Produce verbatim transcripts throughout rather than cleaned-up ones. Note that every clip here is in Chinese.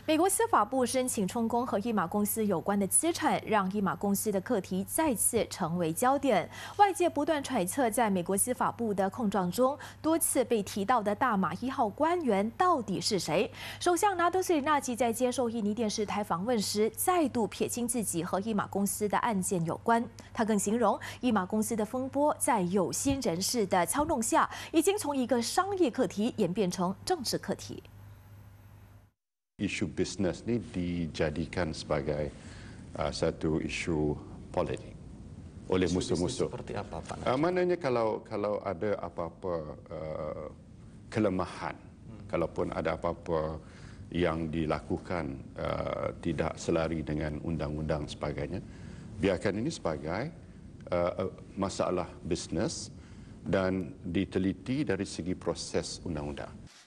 美国司法部申请充公和一马公司有关的资产，让一马公司的课题再次成为焦点。外界不断揣测，在美国司法部的控状中，多次被提到的大马一号官员到底是谁？首相拿督斯里纳吉在接受印尼电视台访问时，再度撇清自己和一马公司的案件有关。他更形容，一马公司的风波在有心人士的操弄下，已经从一个商业课题演变成政治课题。 Isu bisnes ni dijadikan sebagai uh, satu isu politik oleh musuh-musuh. Seperti apa, Pak? Uh, maknanya kalau kalau ada apa-apa uh, kelemahan, hmm. kalaupun ada apa-apa yang dilakukan uh, tidak selari dengan undang-undang sebagainya, biarkan ini sebagai uh, masalah bisnes dan diteliti dari segi proses undang-undang.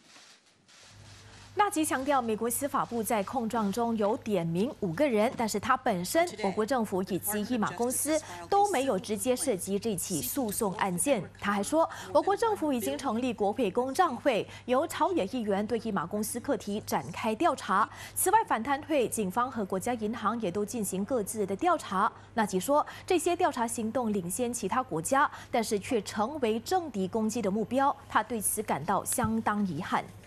纳吉强调，美国司法部在控状中有点名五个人，但是他本身、我国政府以及一马公司都没有直接涉及这起诉讼案件。他还说，我国政府已经成立国会公账会，由朝野议员对一马公司课题展开调查。此外，反贪会、警方和国家银行也都进行各自的调查。纳吉说，这些调查行动领先其他国家，但是却成为政敌攻击的目标，他对此感到相当遗憾。